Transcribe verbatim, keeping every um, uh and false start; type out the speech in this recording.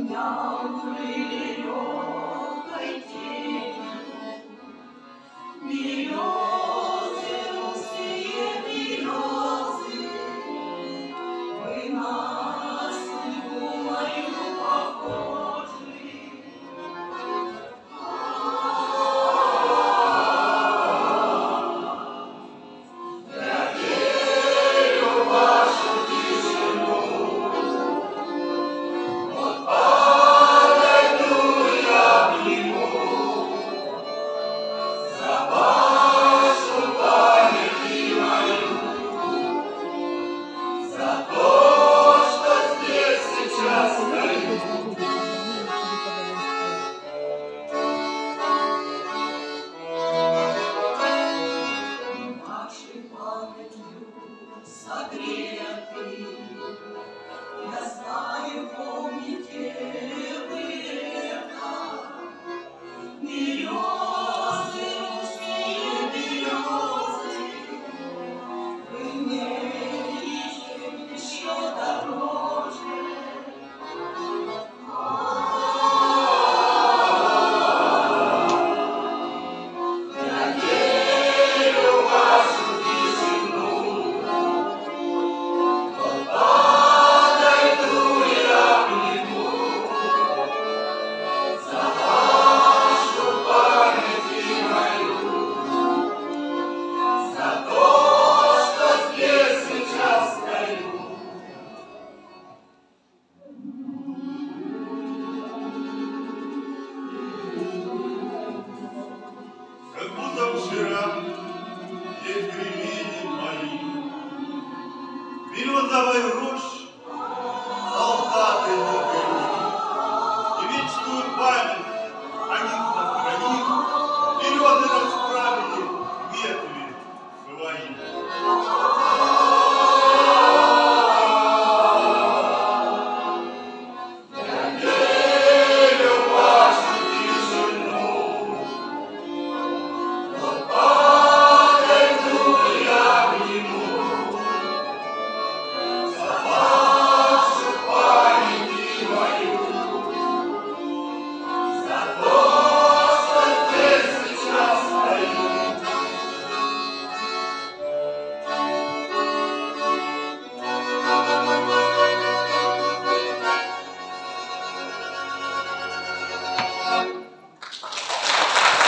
меня укрыли легкой тенью. Березы, русские березы, вы на судьбу мою похожи. Согретый, я знаю, помните вы это. Березы, русские березы, вы мне еще дороже. Я верю в вашу тишину. Как будто вчера есть кремени мои, березовой рощи.